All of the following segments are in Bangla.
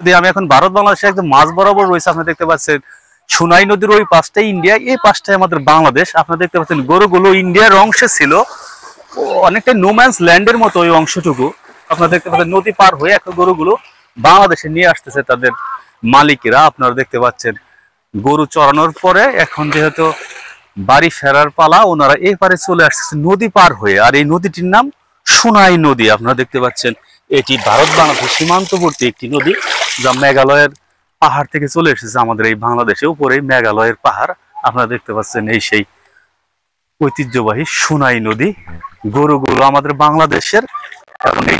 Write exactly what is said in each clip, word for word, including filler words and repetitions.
আমি এখন ভারত বাংলাদেশে একদম মাঝ বরাবর রয়েছে। আপনি দেখতে পাচ্ছেন সুনাই নদীর ওই পাশটাই ইন্ডিয়া, এই পাশটাই আমাদের বাংলাদেশ। আপনারা দেখতে পাচ্ছেন গরুগুলো ইন্ডিয়ার অংশে ছিল, অনেকটা নোম্যান্স ল্যান্ডের মতো ওই অংশটুকু। আপনারা দেখতে পাচ্ছেন নদী পার হয়ে এখন গরুগুলো বাংলাদেশে নিয়ে আসতেছে তাদের মালিকেরা। আপনারা দেখতে পাচ্ছেন গরু চড়ানোর পরে এখন যেহেতু বাড়ি ফেরার পালা, ওনারা এই পারে চলে আসতেছে নদী পার হয়ে। আর এই নদীটির নাম সুনাই নদী। আপনারা দেখতে পাচ্ছেন এটি ভারত বাংলাদেশ সীমান্তবর্তী একটি নদী, যা মেঘালয়ের পাহাড় থেকে চলে এসেছে আমাদের এই বাংলাদেশে। উপরে মেঘালয়ের পাহাড় আপনারা দেখতে পাচ্ছেন, এই সেই ঐতিহ্যবাহী সুনাই নদী। গরুগুলো আমাদের বাংলাদেশের, এবং এই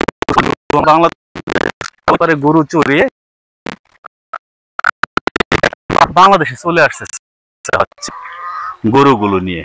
বাংলাদেশে গরু চড়িয়ে বাংলাদেশে চলে আসছে গরুগুলো নিয়ে।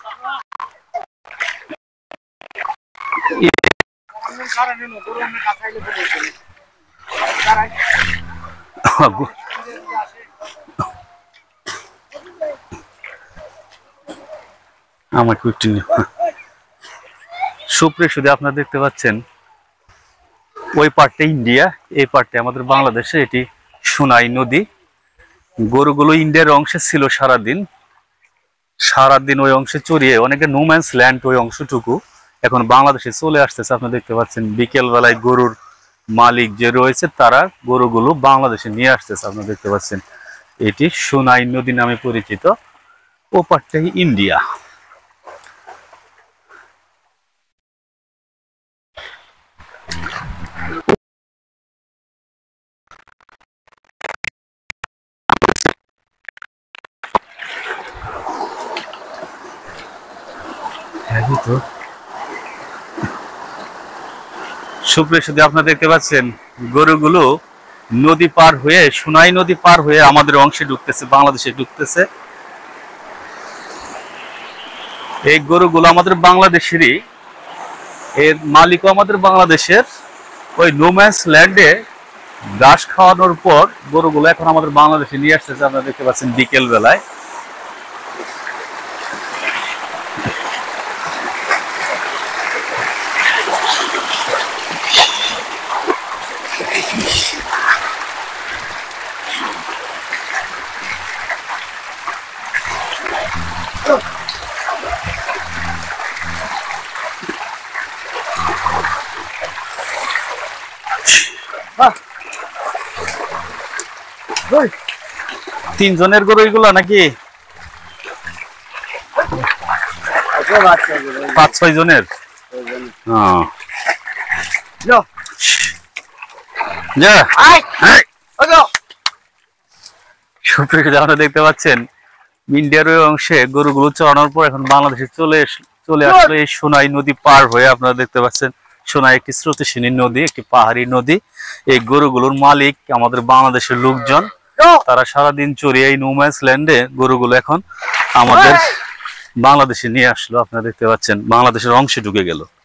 আমাকে একটু সুপ্রিয় শুধু আপনারা দেখতে পাচ্ছেন ওই পার্টটা ইন্ডিয়া, এই পার্টটা আমাদের বাংলাদেশে। এটি সুনাই নদী। গরুগুলো ইন্ডিয়ার অংশে ছিল সারাদিন, সারাদিন ওই অংশে চড়িয়ে অনেকে নোম্যান্স ল্যান্ড ওই অংশটুকু এখন বাংলাদেশে চলে আসতেছে। আপনারা দেখতে পাচ্ছেন বিকেল বেলায় গরুর মালিক যে রয়েছে তারা গরুগুলো বাংলাদেশে নিয়ে আসতেছে। আপনারা দেখতে পাচ্ছেন এটি সুনাই নদী নামে পরিচিত, ও পার্টটাই ইন্ডিয়া। সুপ্রিয় সুধী আপনারা দেখতে পাচ্ছেন গরুগুলো নদী পার হয়ে, সুনাই নদী পার হয়ে আমাদের অংশে ঢুকতেছে, বাংলাদেশে ঢুকতেছে। এই গরুগুলো আমাদের বাংলাদেশেরই, এর মালিকও আমাদের বাংলাদেশের। ওই নোম্যান্স ল্যান্ডে ঘাস খাওয়ানোর পর গরুগুলো এখন আমাদের বাংলাদেশে নিয়ে আসতেছে। আপনারা দেখতে পাচ্ছেন বিকেল বেলায়। তিনজনের গরু এগুলো নাকি পাঁচ ছয় জনের? আপনারা দেখতে পাচ্ছেন ইন্ডিয়ার ওই অংশে গরুগুলো চড়ানোর পর এখন বাংলাদেশে চলে চলে আসলো এই সোনাই নদী পার হয়ে। আপনারা দেখতে পাচ্ছেন সোনাই একটি স্রোতস্বিনী নদী, একটি পাহাড়ি নদী। এই গরুগুলোর মালিক আমাদের বাংলাদেশের লোকজন, তারা সারাদিন চড়িয়ে এই নোম্যান্স ল্যান্ডে গরুগুলো এখন আমাদের বাংলাদেশে নিয়ে আসলো। আপনারা দেখতে পাচ্ছেন বাংলাদেশের অংশে ঢুকে গেল।